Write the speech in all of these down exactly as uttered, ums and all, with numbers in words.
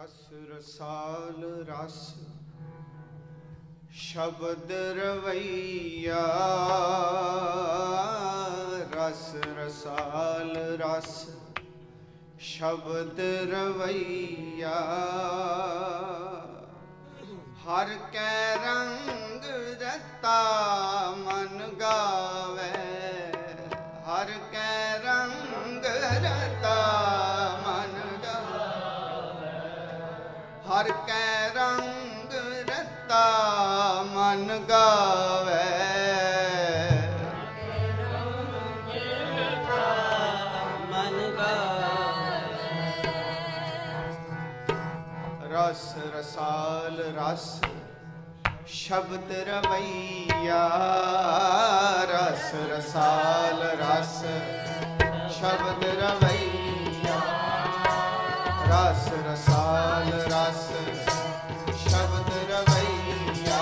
रस रसाल रस शब्द रवैया, रस रसाल रस शब्द रवैया। हर कै रंग रता मन गावे, हर कै रंग रता मन गावे, हर कै रंग रता मन गावे। रस रसाल रस शब्द रवैया, रस रसाल रस शब्द रवैया, रस रसाल रस शब्द रवैया।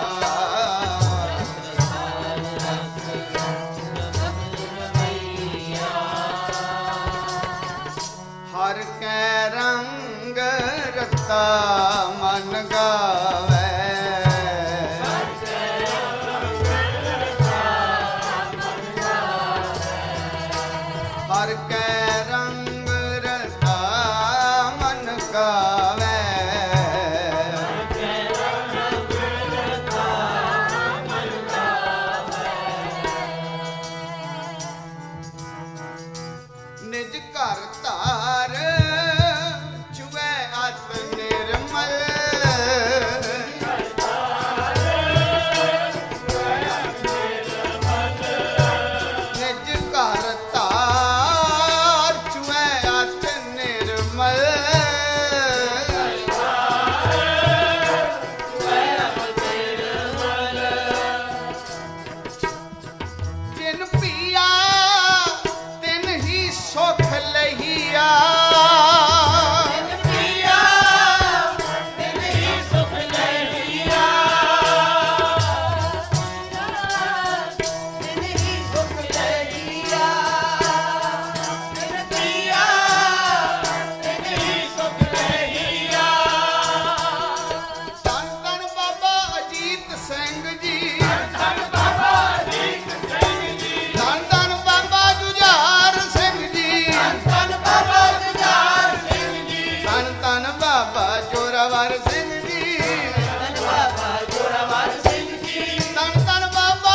हर कै रंग रता मन गावे, हर कै रंग रता मन गावे, हर कै रंग रता मन गावे, हर कै रंग रता मन गावे। निज घर धार चुए अत निर्मल, निज घर धार चुए अत निर्मल, जिन पिया तिन ही सुख लहिया, जिन पिया तिन ही सुख लहिया, तिन ही सुख लहिया, जिन पिया तिन ही सुख लहिया। धन धन बाबा अजीत सिंह जी, धन बाबा अजीत सिंह जी, धन धन बाबा जुझार सिंह जी, धन बाबा जुझार सिंह जी, धन धन बाबा जोरावर सिंह जी, धन बाबा जोरावर सिंह जी, धन धन बाबा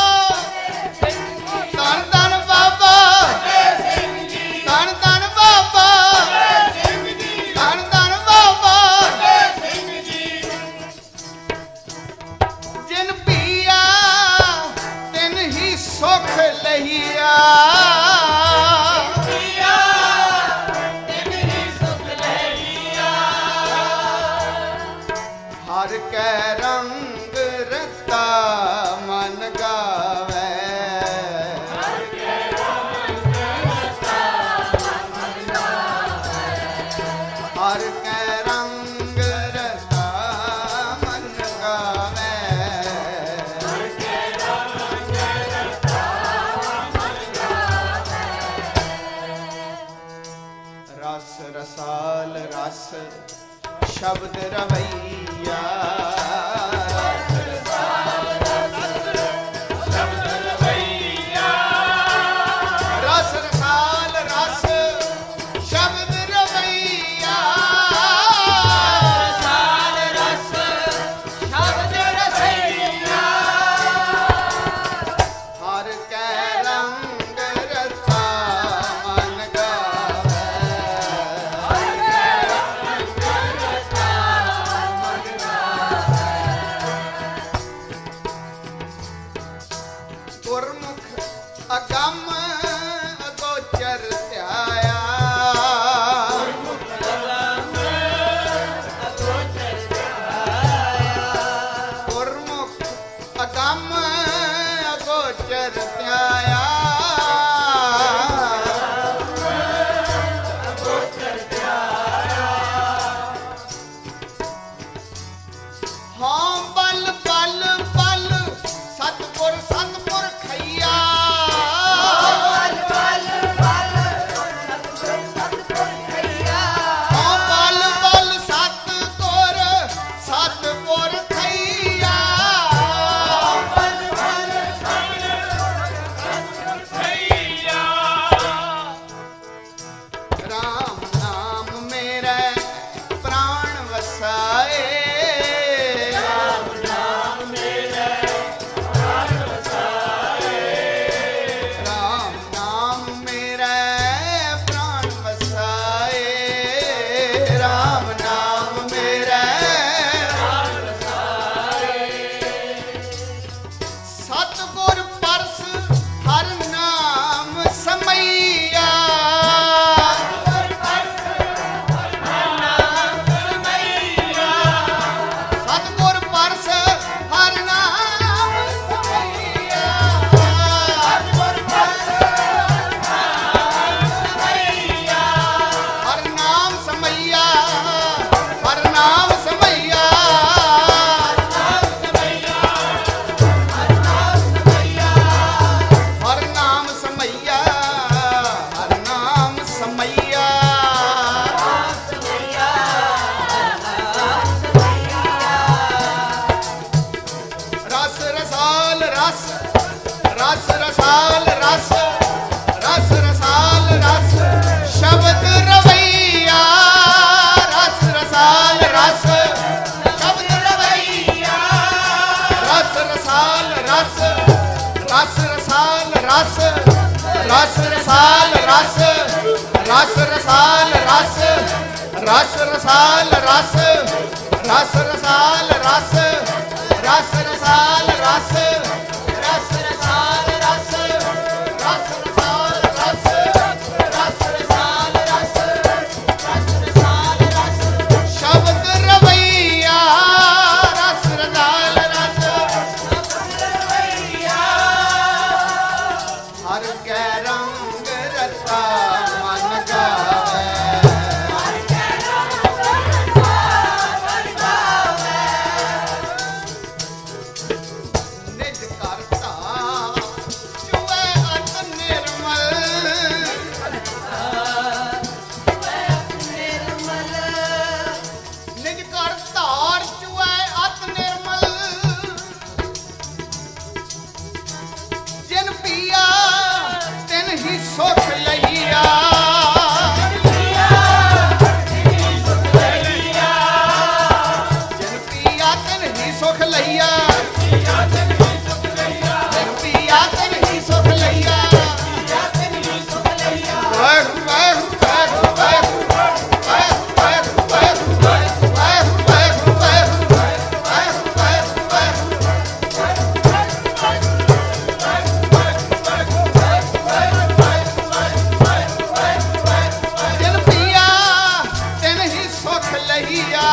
धन धन बाबा सिंह जी, धन धन बाबा सिंह जी, धन धन बाबा सिंह जी। जिन पिया तिन ही सुख लहिया, पिया तिन ही सुख लहिया। हर कै रंग रता मन गावे, हर कै रंग रता मन गावे, हर कै रंग रता मन गावे, हर कै रंग रता मन गावे। रस रसाल रस शब्द रवैया, रस रसाल रस शब्द रवैया, रस रसाल रस शब्द रवैया, रसाल रस शब्द रवैया। हर कै रंग रता मन गावे, हर कै रंग रता मन गावे, रस रसाल रस रस रसाल रस रस रसाल रस रस रसाल रस रस रसाल रस रस रसाल रस रस रसाल रस शब्द रवैया रस रसाल रस शब्द रवैया हर कै रंग रता मन गावे सुख लैया जन पिया तिन ही सुख लैया जन पिया तिन ही सुख लैया वाहु वाहु वाहु वाहु वाहु वाहु वाहु वाहु वाहु वाहु वाहु जन पिया तिन ही सुख लैया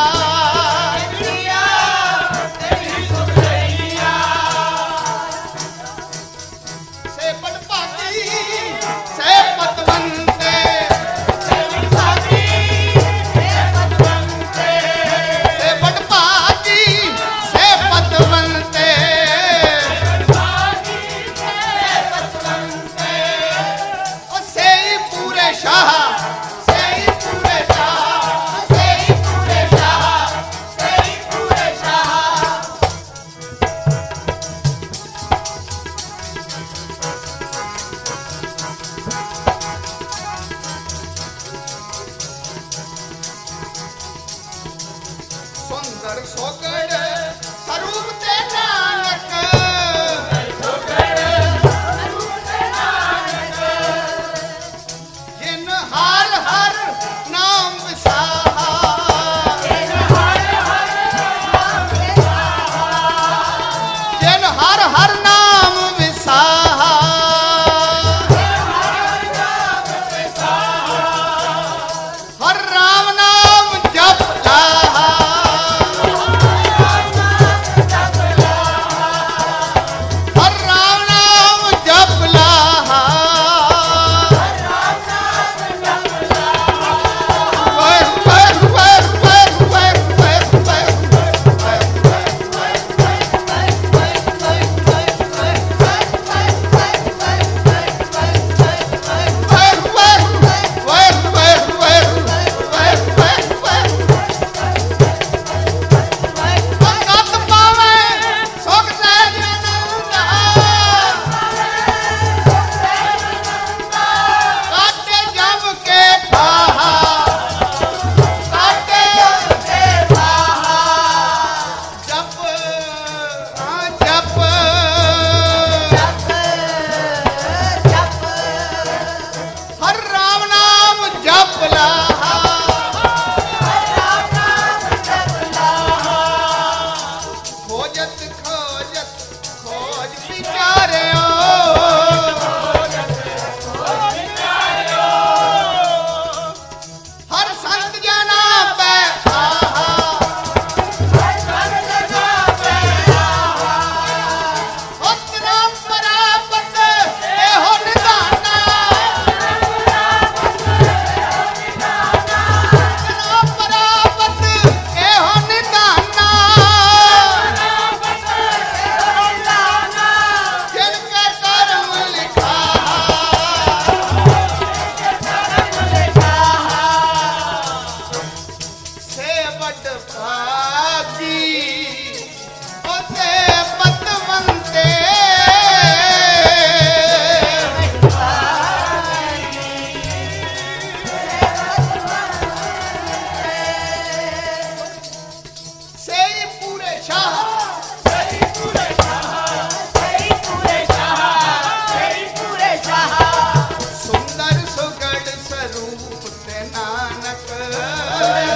से बड़ भागी से पतवंते से बड़ भागी से पतवंते ओ से ही पूरे शाह से ही पूरे शाह से ही पूरे शाह से ही पूरे शाह सुंदर सोगड़ स्वरूप ते नानक जिन हर हर नाम विसाहा जिन हर हर नाम विसाहा हर राम नाम जप लाहा हर राम नाम जप लाहा वाहु वाहु वाहु वाहु वाहु वाहु हर राम नाम जप लाहा खोजत खोजत खोज विचार्यो हर संत जना पे आहा उतना परापत एहो निदाना उतना परापत एहो निदाना जिनके कर्म लिखा से बड़ भागी ओ से पतवंते से ही पूरे शाह सुंदर सुगढ़ स्वरूप ते नानक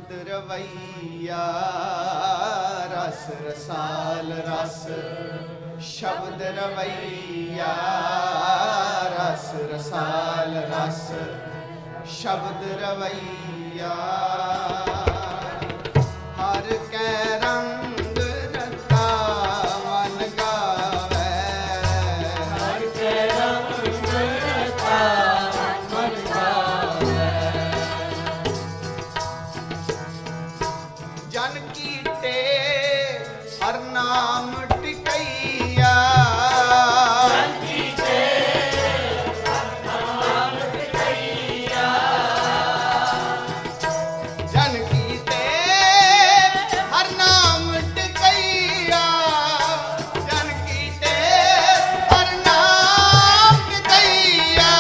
शब्द रवैया रस रसाल रस शब्द रवैया रस रसाल रस शब्द रवैया हर कै रंग रता मन गावै हर कै रंग रता मन गावै जन की टेक हर नाम टिकैया जन की टेक हर नाम टिकैया जन की टेक हर नाम टिकैया जन की टेक हर नाम टिकैया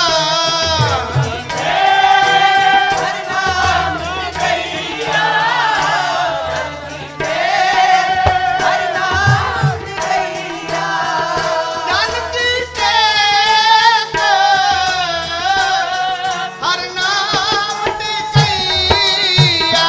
हर नाम टिकैया हर नाम टिकैया जन की टेक हर नाम टिकैया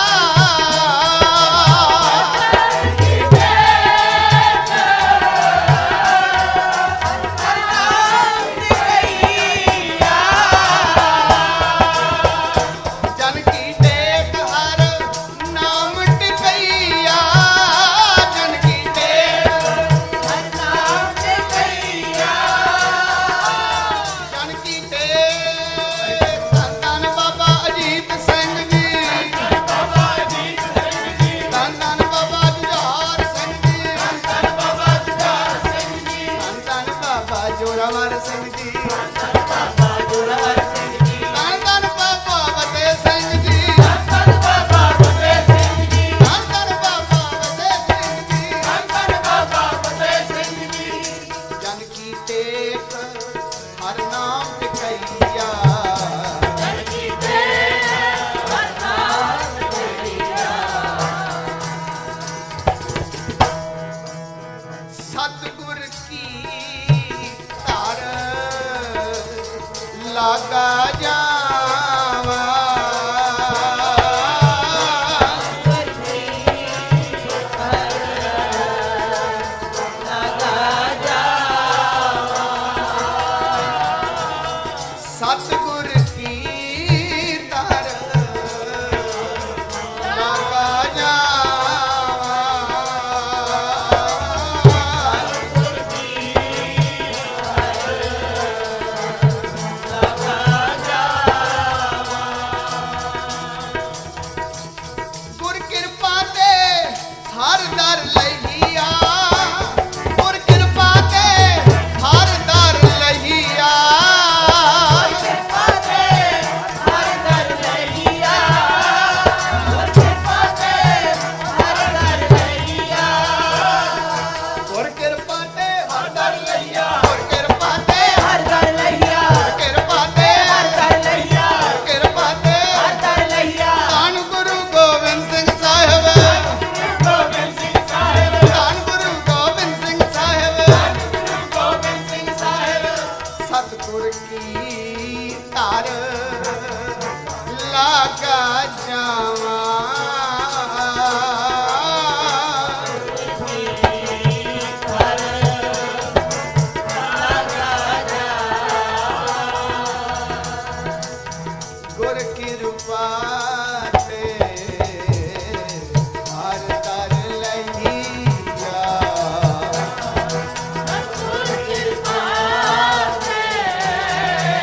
जन की टेक हर नाम टिकैया जन की टेक हर नाम टिकैया जन की टेक धन बाबा अजीत सिंह जी बाबा अजीत सिंह जी धन धन बाबा जुझार सिंह जी धन बाबा जुझार सिंह जी धन बाबा जोरावर सिंह जी धन बाबा जोरावर सिंह जी धन धन बाबा फतेह सिंह जी धन बाबा फतेह सिंह जी धन धन बाबा फतेह सिंह जी धन धन बाबा फतेह सिंह जी जन की टेक हर नाम टिकैया जन की टेक हर नाम टिकैया सतगुर की तार लागा जावा सतगुर की तार लागा जावा गुर किरपा ते हर दर लहिया गुर किरपा ते हर दर लहिया किरपा ते हर दर लहिया गुर किरपा ते हर दर लहिया गुर किरपा ते हर दर लहिया गुर किरपा ते हर दर लहिया गुर किरपा ते हर दर लहिया गुर किरपा ते हर दर लहिया धन गुरु गोबिंद सिंह साहिब गोबिंद सिंह साहिब धन गुरु गोबिंद सिंह साहिब धन गुरु गोबिंद सिंह साहिब सतगुर की तार लागा जावा गुर किरपा ते हर दर लहिया गुर किरपा ते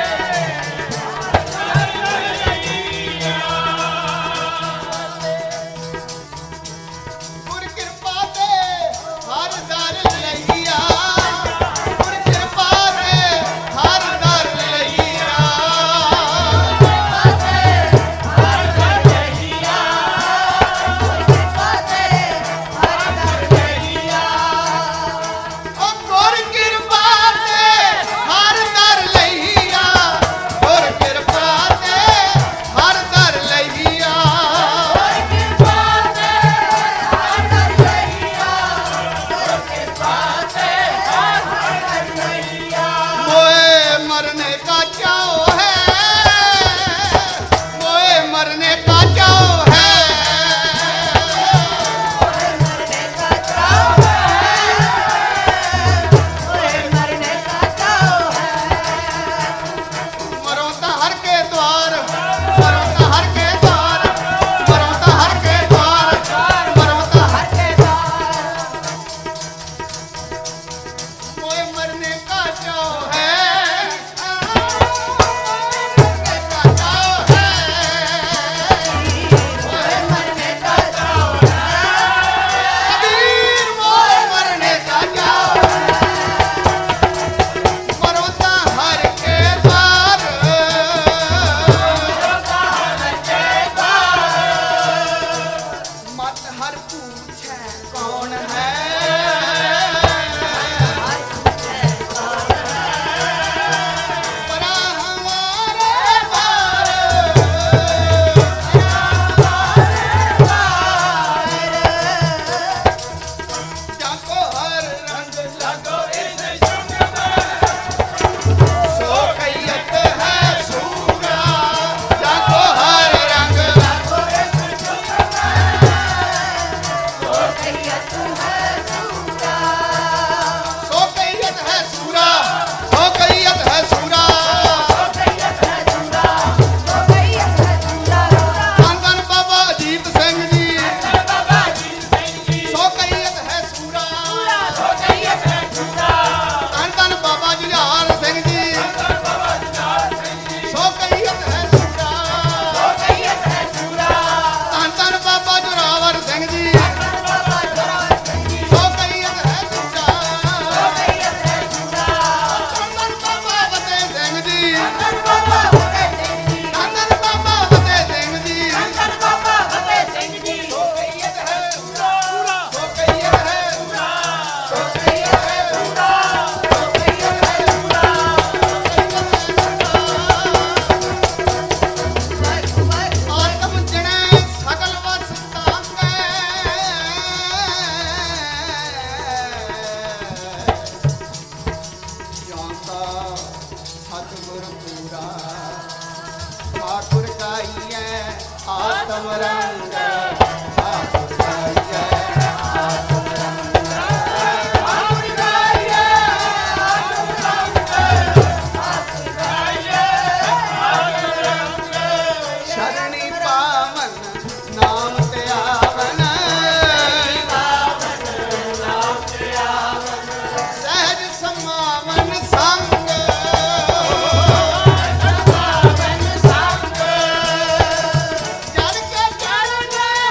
Jal ke jal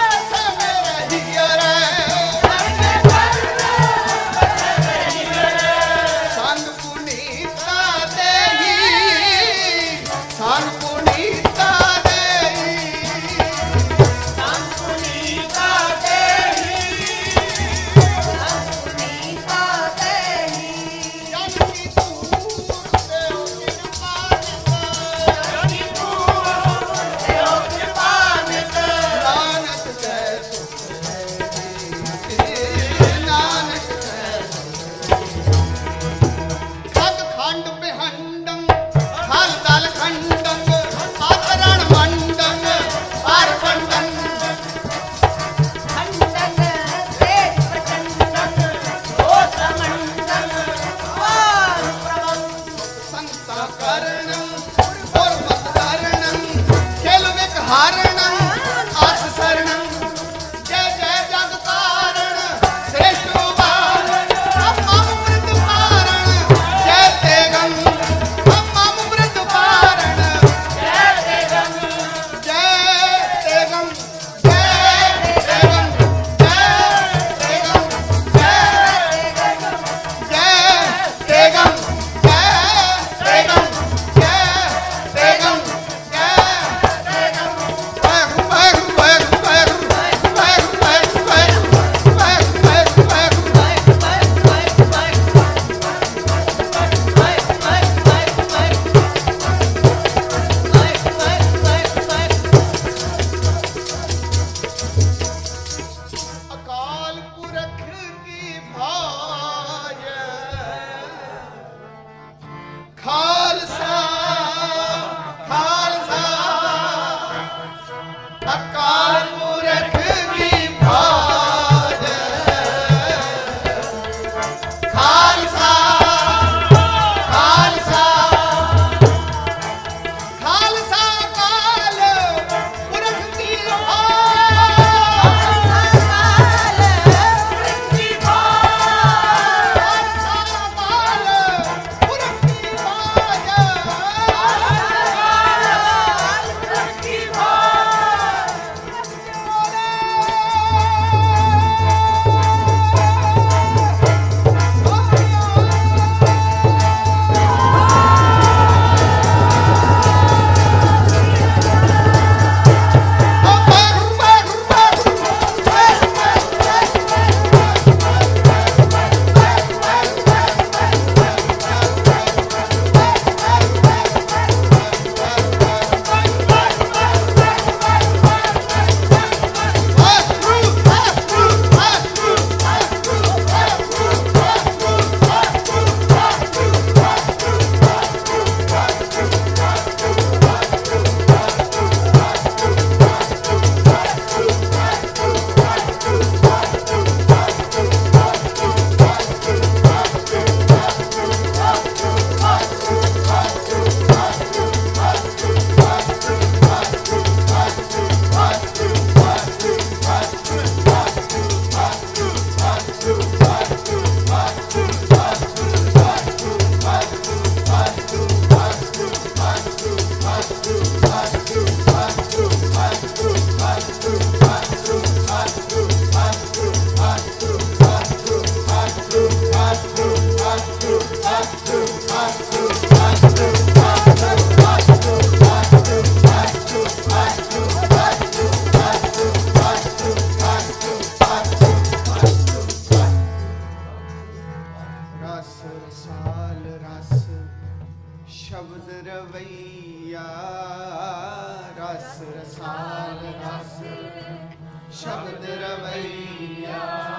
रसाल रस शब्द रवैया रस रसाल रस शब्द रवैया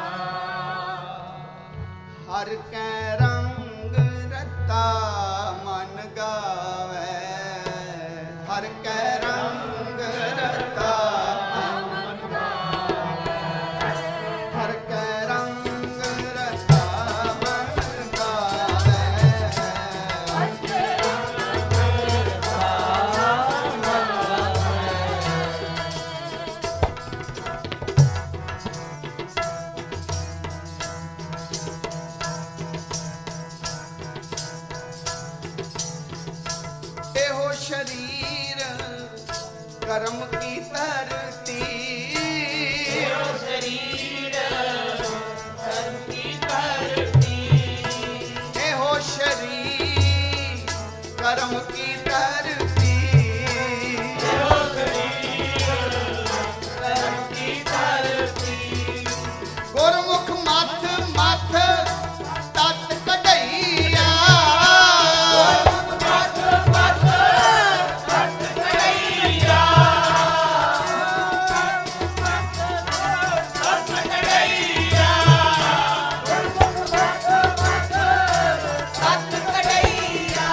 हर कै रंग रता मन गावे हर कै रंग रता मन गावे हर कै रंग रता मन गावे हर कै रंग रता मन गावे एहो शरीर कर्म की धरती एहो शरीर कर्म की धरती एहो शरीर कर्म की धरती एहो शरीर कर्म की धरती गुरमुख मथ मथ तत कढ़ैया गुरमुख मथ मथ तत कढ़ैया तत कढ़ैया गुरमुख मथ मथ तत कढ़ैया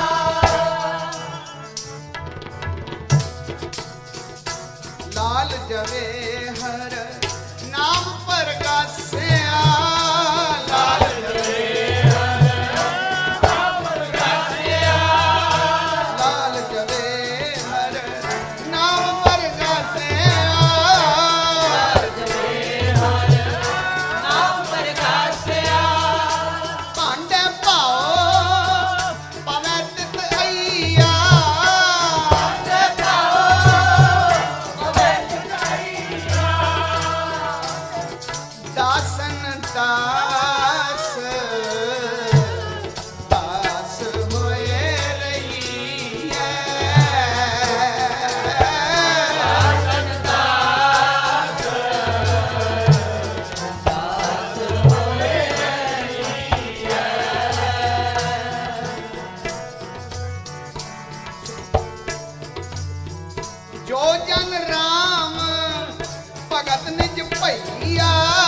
लाल जवे हर नाम परगासिया लाल जवे हर नाम परगासिया लाल जवे हर नाम परगासिया लाल जवे हर नाम परगासिया भांडे पाओ पवै तित अइया भांडे पाओ पवै तित अइया दासन दास दास होए रही है दासन दास दास होए रही है जो जन राम भगत निज भैया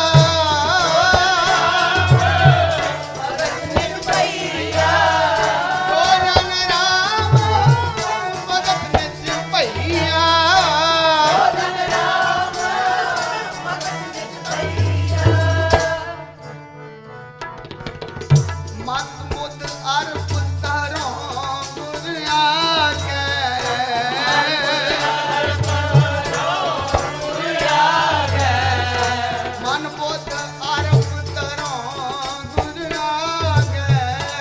भगत निज भैया जो जन राम भगत निज भैया जो जन राम भगत निज भैया मत मुद अर पुतरों गुर आगे मन बुद्ध अर पुतरों गुर आगे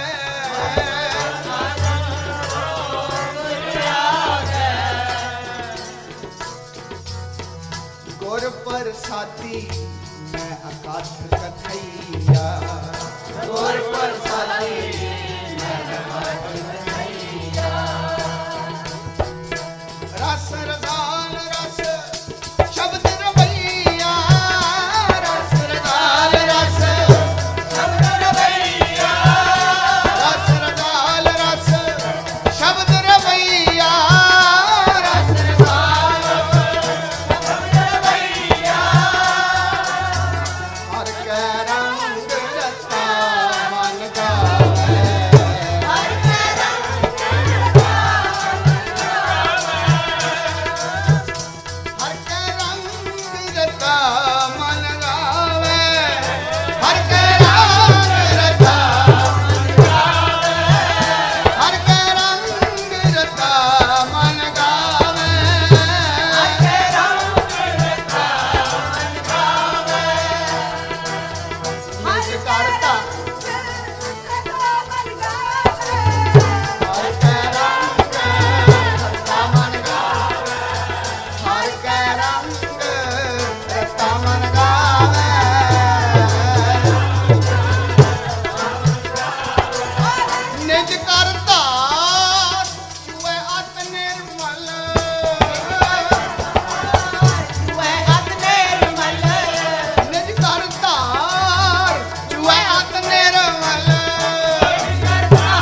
गुर प्रसादी मैं अकाथ कथैया गुर प्रसादी मैं अकाथ कथैया रस रसाल रस शब्द रवैया रस रसाल रस शब्द रवैया रस रसाल रस शब्द रवैया रस रसाल शब्द रवैया हर कै रंग रता मन गावे हर कै रंग रता मन गावे हर कै रंग रता मन गावे हर कै रंग रता मन गावे हर कै रंग रता मन गावे हर कै रंग रता मन गावे निज करता हर कै रंग रता मन गावे हर कै रंग रता मन गावे निज करता चुए अत निर्मल चुए अत निर्मल निज करता चुए अत निर्मल निज करता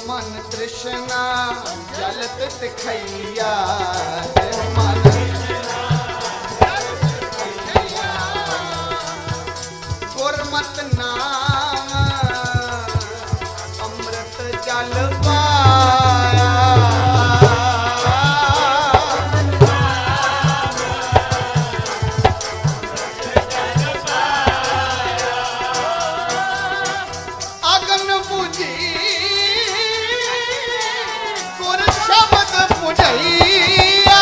मन तृष्णा जलत तिखैया देहु मन गुरमत नाम अमृत जल पाया अगन बुझी गुर शब्द बुझैया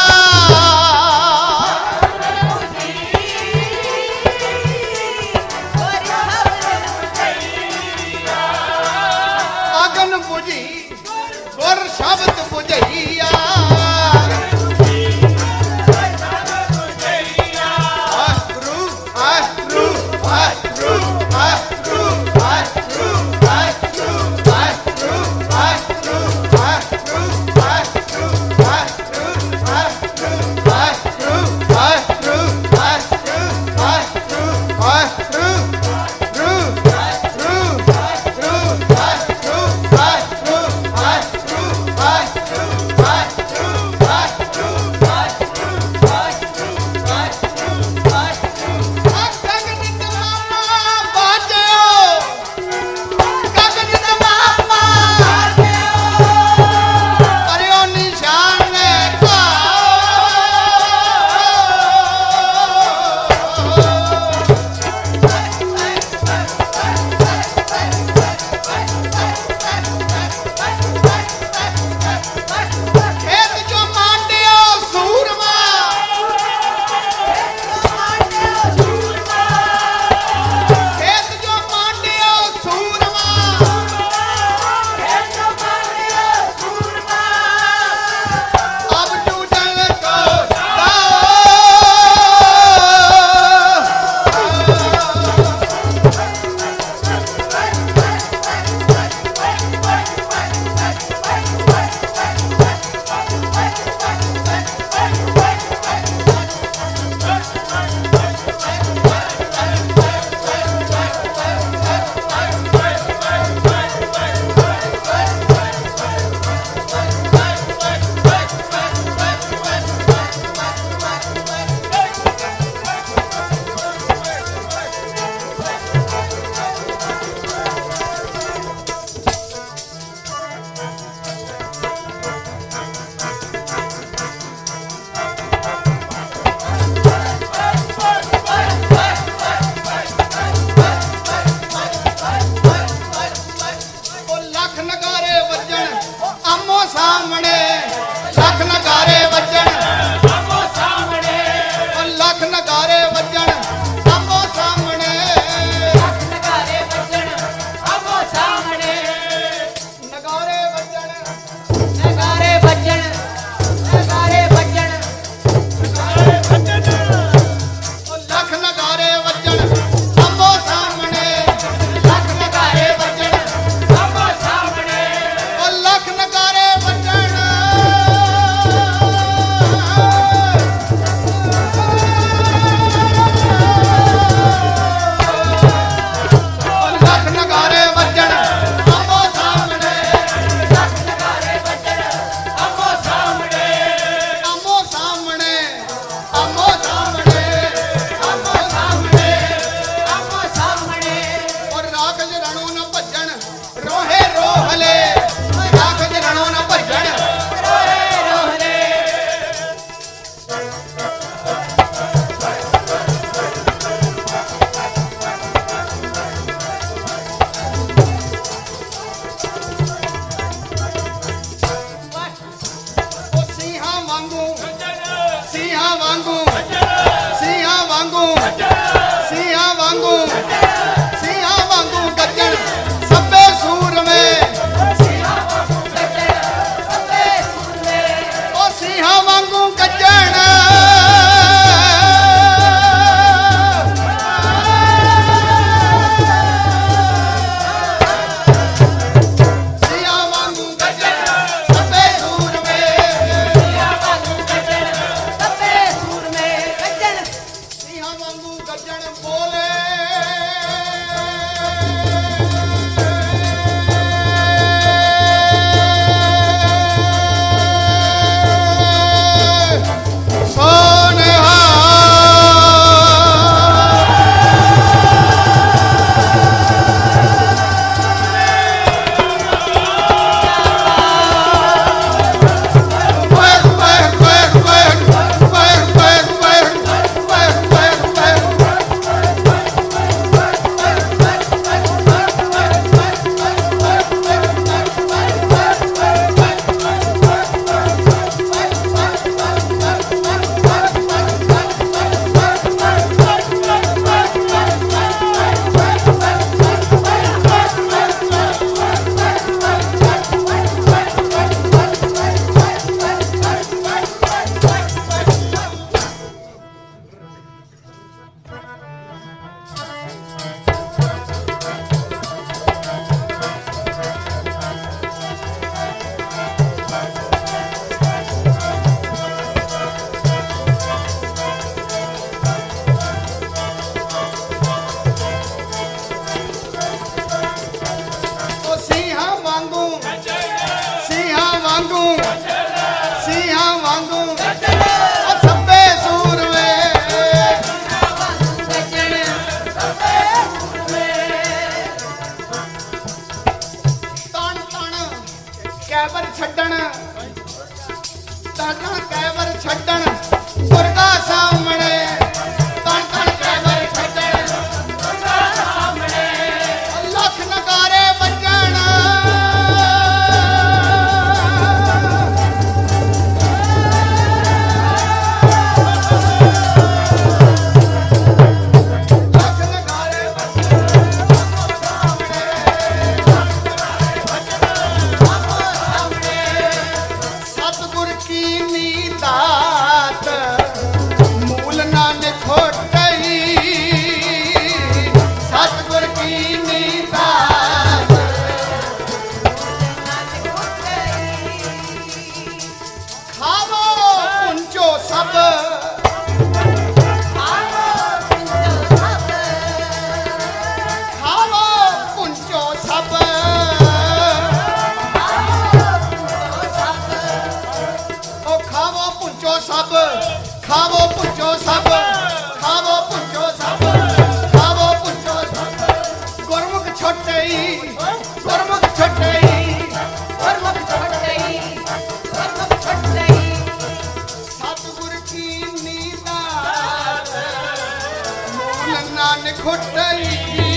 अगन बुझी गुर शब्द बुझैया अश्रु अश्रु अश्रु अश्रु अश्रु अश्रु अश्रु अश्रु अश्रु अश्रु अश्रु अश्रु अश्रु अश्रु अश्रु अश्रु अश्रु कैबर छड्डण तन कैबर छड्डण दुर्गा सामने तन तन कैबर छड्डण दुर्गा सामने लख नगारे बजण खावो पुंजो सब खावो पुंजो सब खावो पुंजो सब गुरमुख छोटई गुरमुख छोटई गुरमुख छोटई गुरमुख छोटई सतगुर की नीदात मूल नानक खोटई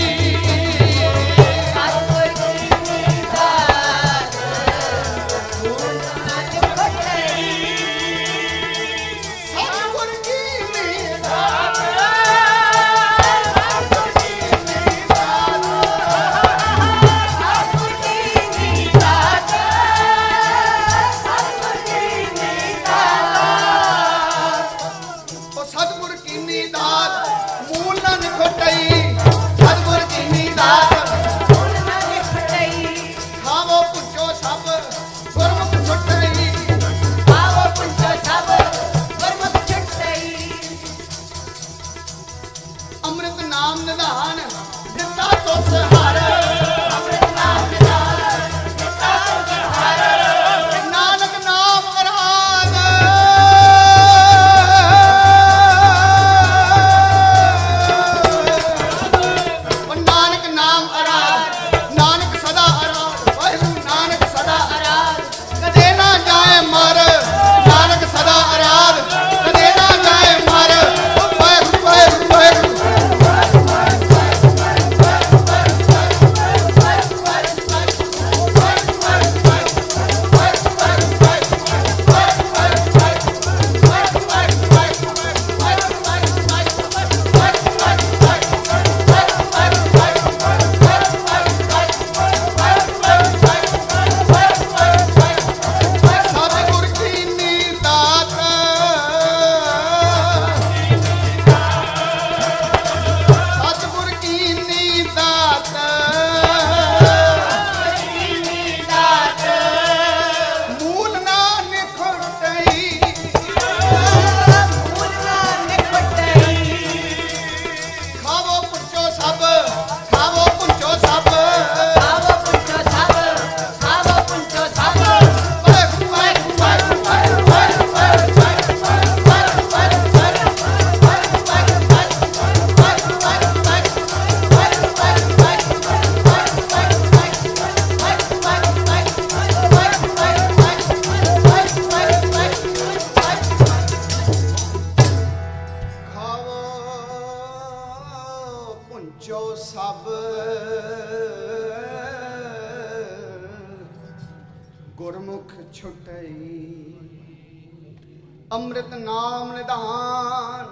अमृत नाम निधान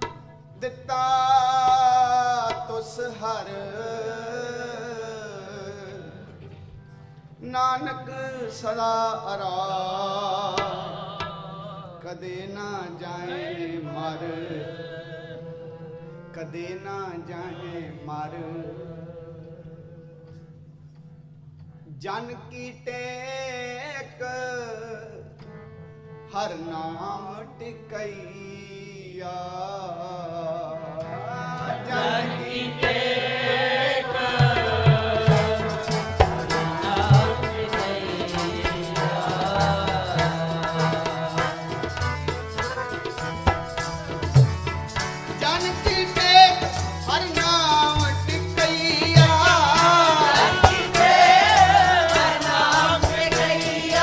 दिता तुस हर नानक सदा अरा कदे ना जाए मर कदे ना जाए मर जन की टेक हर नाम टिकैया जन की टेक जन की टेक हर नाम टिकैया जन की टेक हर नाम टिकैया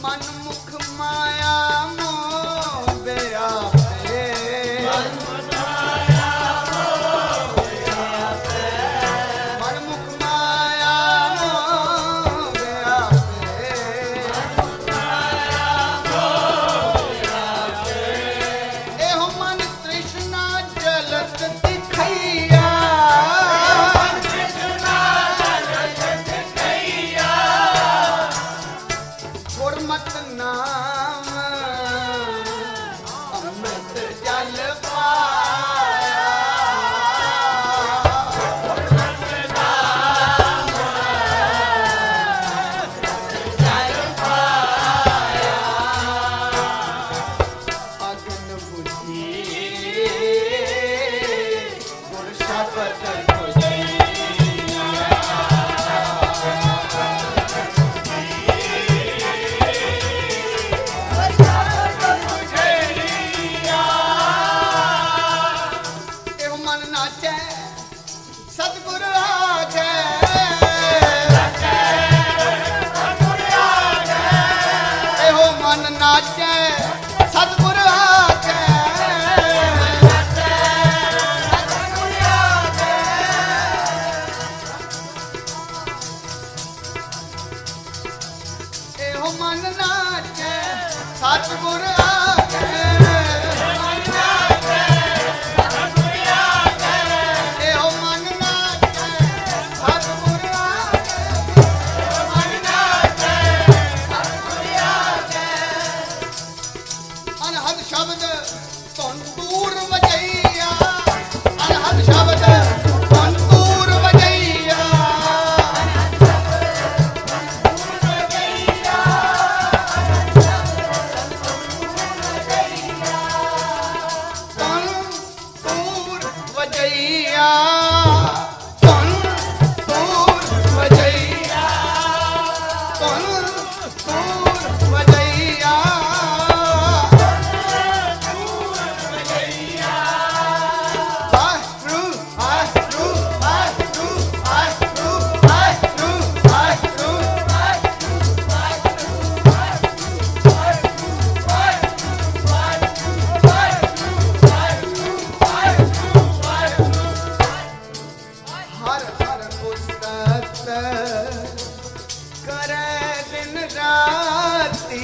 मन मुख माया मोह व्यापे मन मुख माया मोह व्यापे मन मुख माया मोह व्यापे मन मुख माया मोह व्यापे एहो मन तृष्णा जलत दिखैया तृष्णा जलत दिखैया गुरमत नाम अमृत जल पाया गुरमत नाम अमृत जल पाया अग्न बुद्धि गुर शपथ एहो मन नाचे सतगुर आगे एहो मन नाचे सतगुर आगे एहो मन नाचे सतगुर आगे एहो मन नाचे सतगुर आगे मन नाचे सतगुर आगे अनहद शब्द तंदूर वजैया अनहद शब्द तंदूर वजैया तंदूर वजैया तंदूर वजैया तंदूर वजैया आरू आरू आरू आरू आरू आरू हर हर पुस्तक करे दिन राती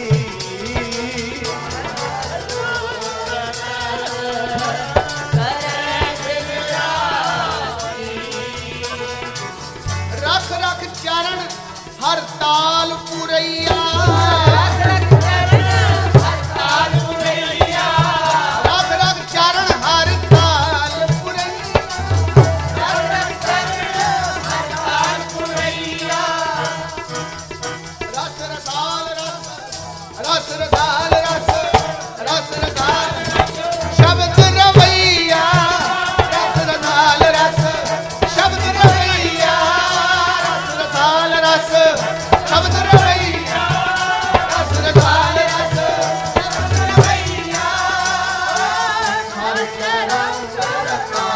रख रख चरण हर ताल पुरैया रख रख चरण हर ताल पुरैया रस रसाल रस रस रसाल रस रस रसाल शब्द रवैया रस रसाल रस शब्द रवैया रस रसाल रस शब्द रवैया रस रसाल रस शब्द रवैया हर के रंग रखा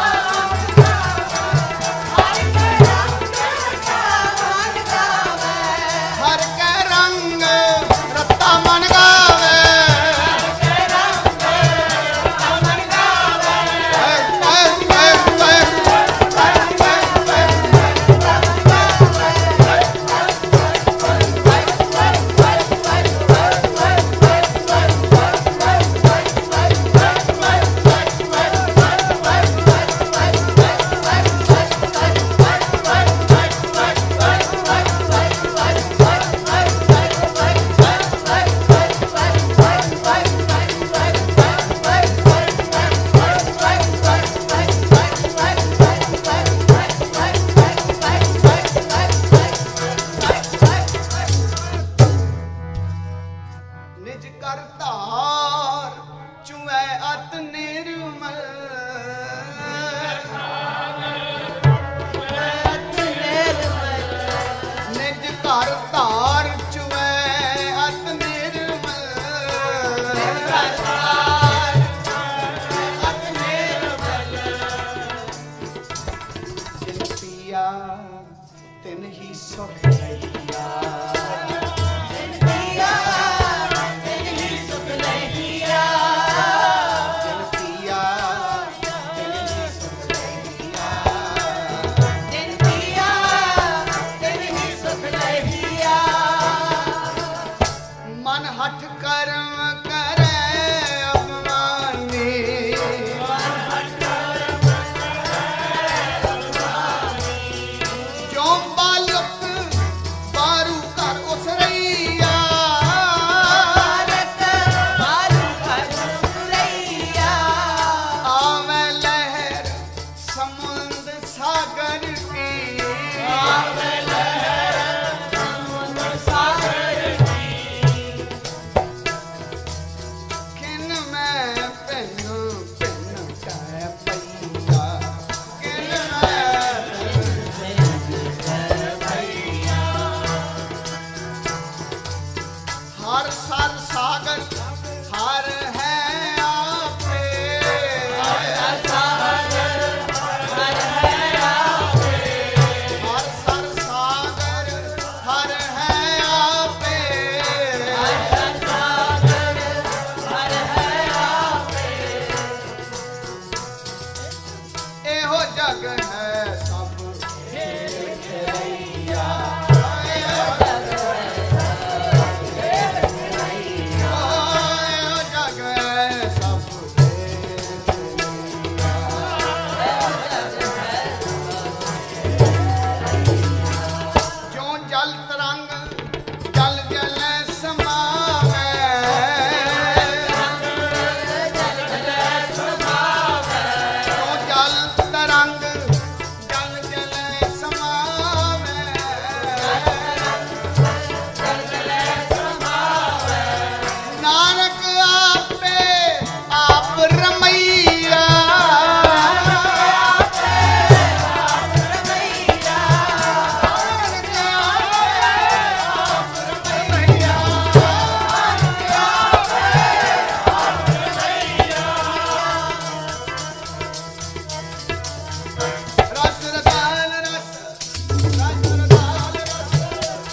हर के रंग रत्ता मन गावे निज करतार चुए अत निर्मल निज करतार चुए अत निर्मल अत निर्मल जिन पिया तिन ही सुख भैया जिन पिया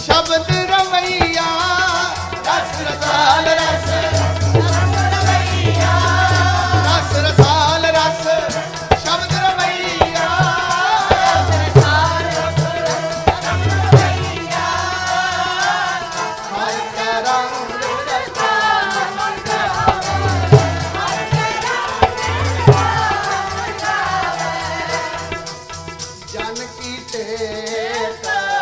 शब्द रवैया रस रसाल रस रवैया रस रसाल रस शब्द रवैया रस रसाल रस रवैया हर का रंग रसाल मन गावे हर का रंग रसाल जन की तेज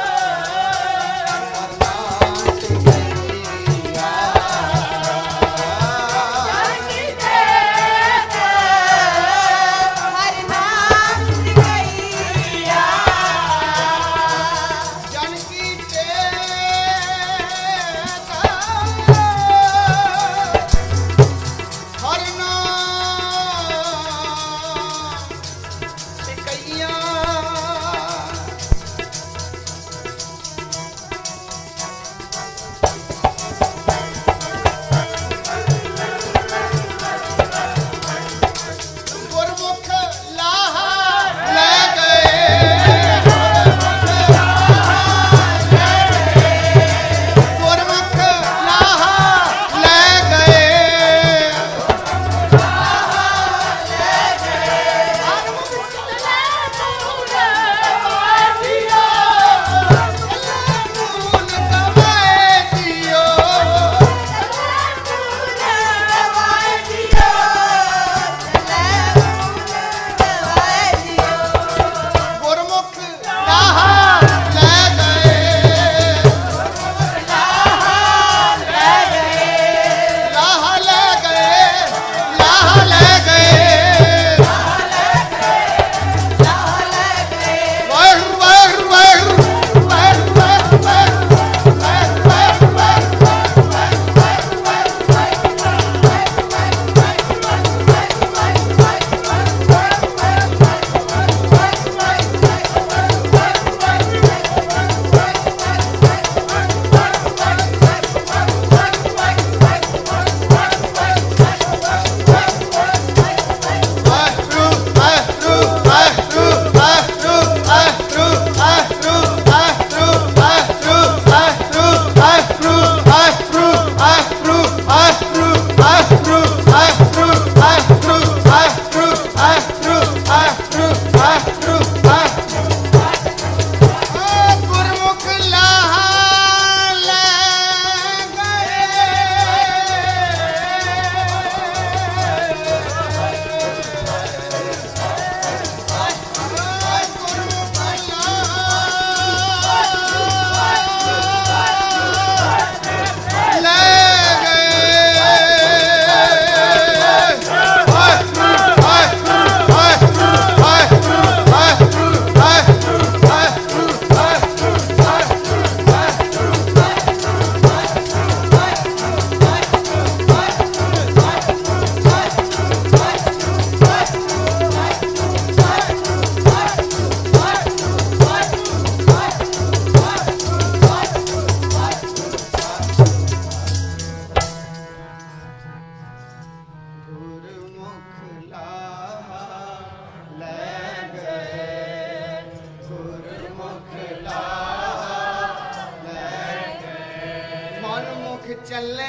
चले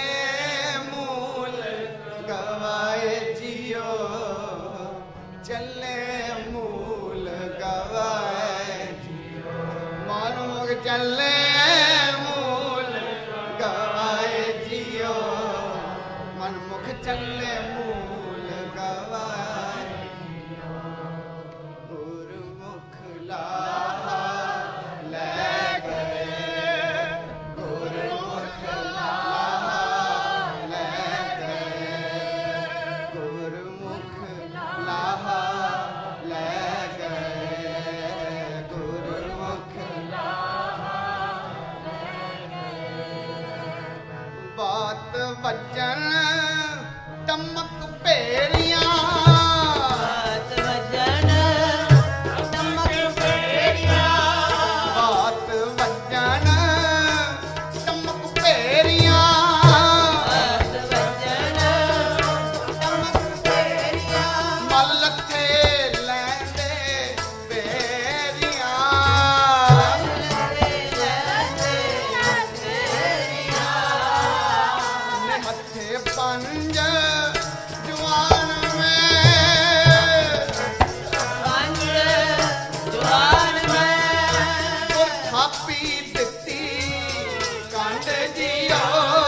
मूल गवाए जियो चले मूल गवाए जियो मानो चले मूल गवाए जियो मनमुख चले मूल गवाए जियो गुरुमुख ला बच्चन टमक पेरियां बात बच्चन टमक पेरियां बात बच्चन टमक पेरियां बात बच्चन टमक पेरियां मल थे लैंदे पेरियां मल थे लैंदे कंड जियो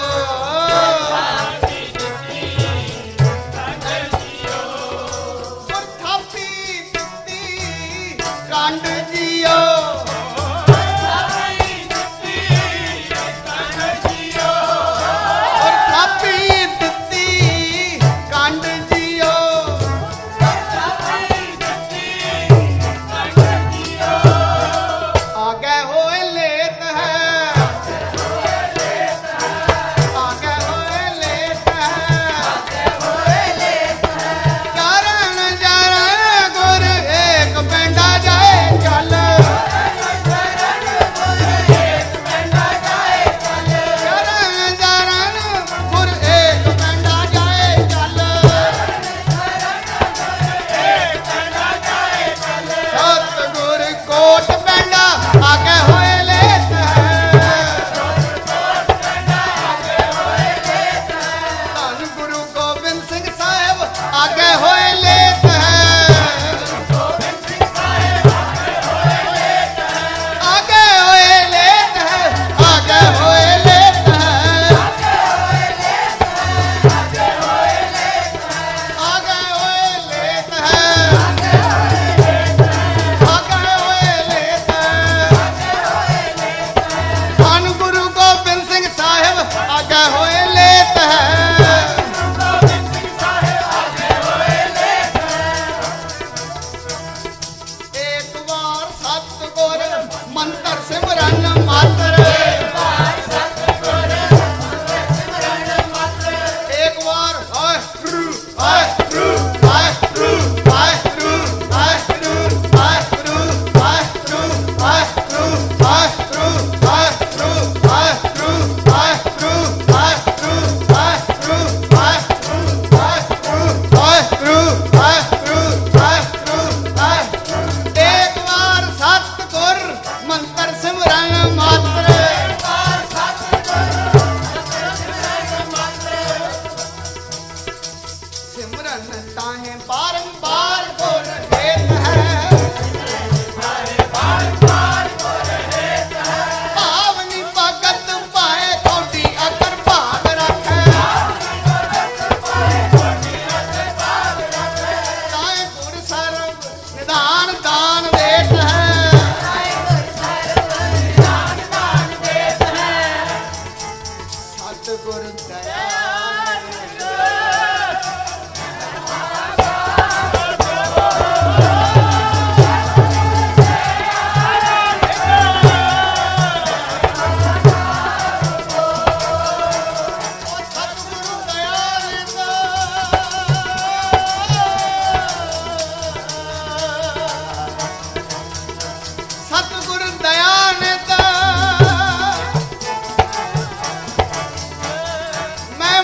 थापी दित्ती कंड जियो थापी दित्ती कंड जियो आगे होए लेत है आगे होए लेत है चरण चरण गुर एक पेंडा जाए चल चरण चरण गुर एक पेंडा जाए चल सतगुर कोट पेंडा आगे होए लेत है धन गुरु गोबिंद सिंह साहब आगे होए लेत है आगे होए लेत है आगे होए लेत है आगे होए लेत है आगे होए लेत है धन गुरु गोबिंद सिंह साहब आगे होए लेत है एक बार सतगुर मंत्र सिमरन मात्र एक बार हाय रू हाय रू हाय रू हाय रू हाय रू हाय रू हाय रू हाय रू हाय रू हाय रू हाय रू हाय रू हाय रू हाय रू हाय रू हाय रू हाय रू हाय रू हाय रू हाय एक बार सतगुर मंत्र सिमरन मात्र सिमरन ताहे बारंबार गुर हेत है पावनी भगत पाए कोटि अकर भाग रखे ताहे गुर सर्व निधान दान देत है सतगुर दया सतगुरु दयानित मैं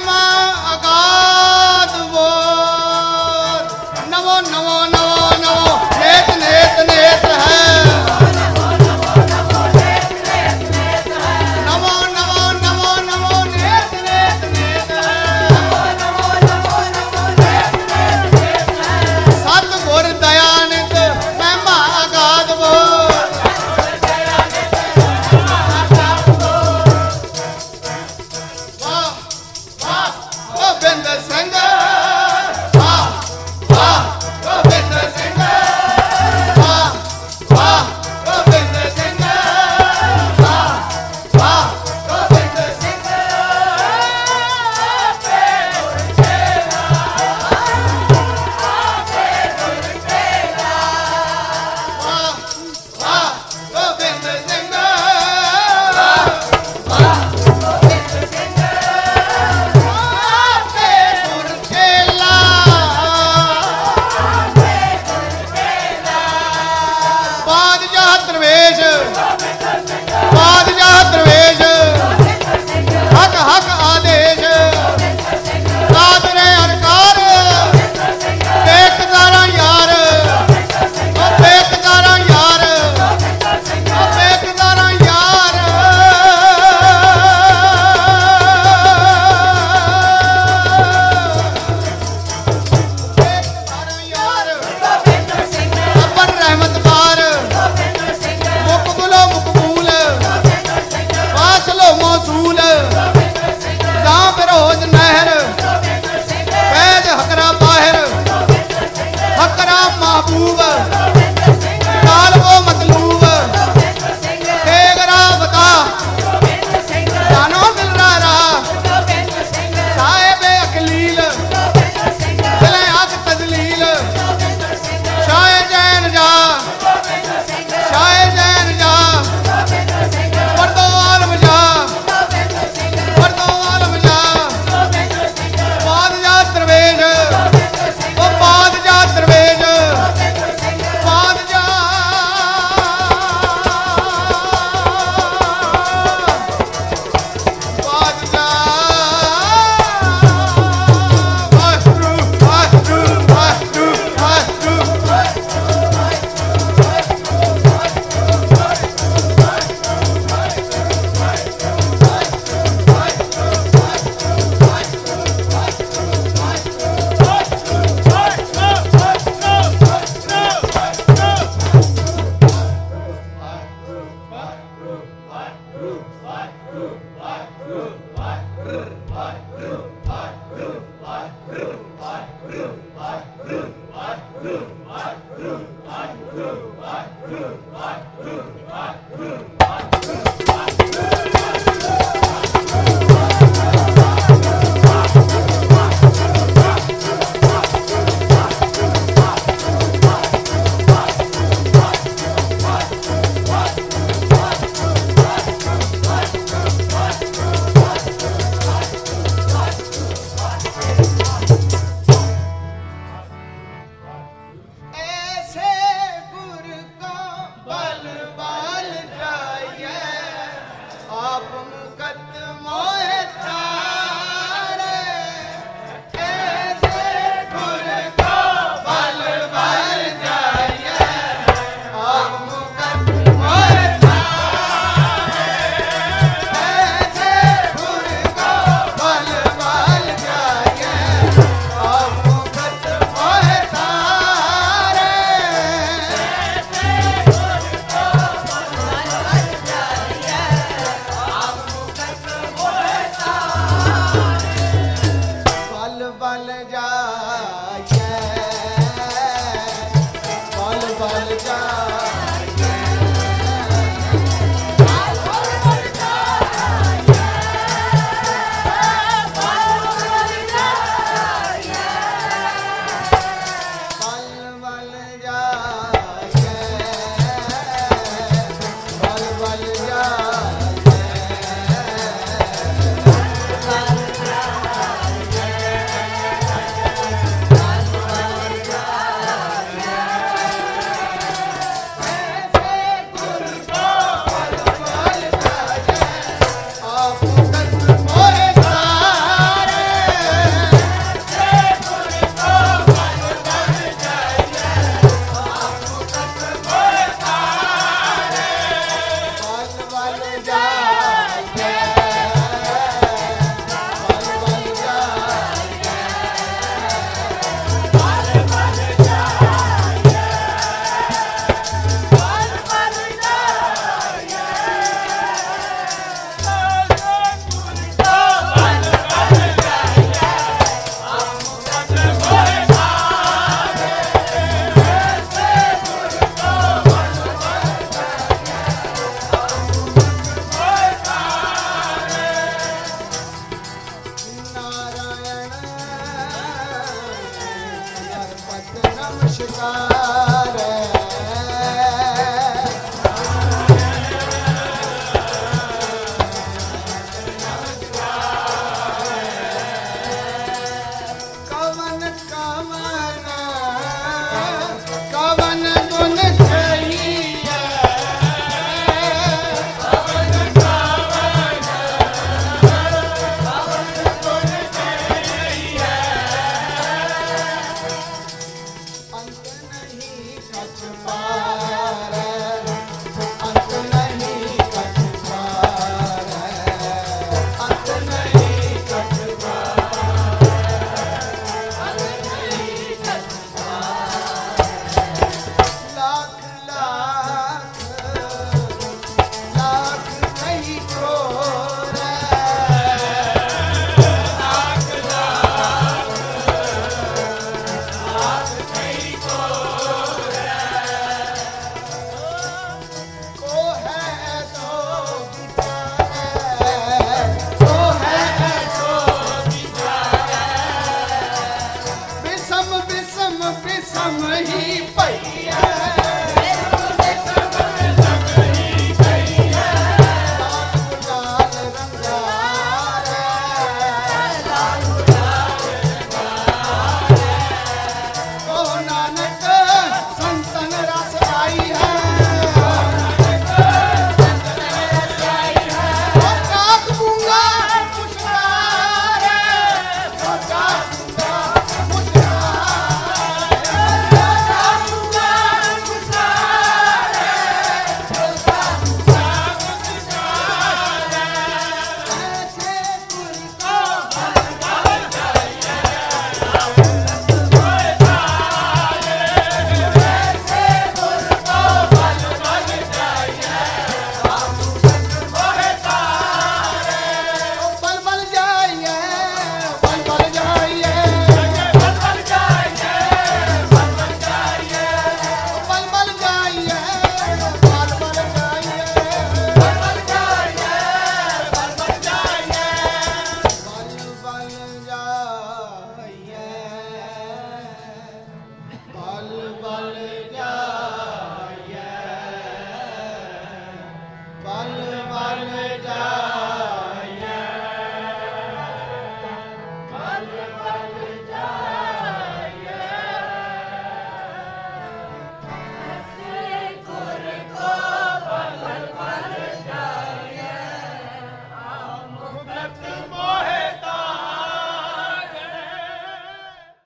सूल जां बिरोज नहर वैद हकरा बाहर हकरा महबूब काल वो मतलूब तेगरा बता जानो दिल रा साहिब अकलील दिले अक तजलील शाह जैन जा शाह जैन जा पर्दो आलम जा पर्दो आलम जा बाद जा दरवेश ओ बाद जा दरवेश बाद जा बाद जा वाहिगुरू वाहिगुरू वाहिगुरू वाहिगुरू Bhai